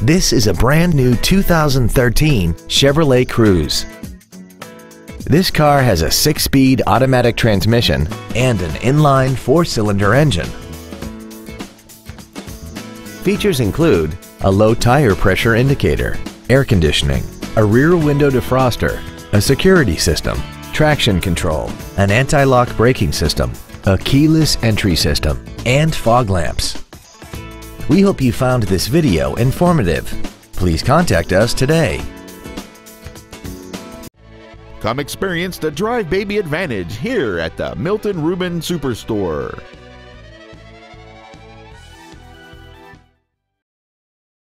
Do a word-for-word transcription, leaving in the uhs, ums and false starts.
This is a brand new two thousand thirteen Chevrolet Cruze. This car has a six-speed automatic transmission and an inline four-cylinder engine. Features include a low tire pressure indicator, air conditioning, a rear window defroster, a security system, traction control, an anti-lock braking system, a keyless entry system, and fog lamps. We hope you found this video informative. Please contact us today. Come experience the Drive Baby Advantage here at the Milton Ruben Superstore.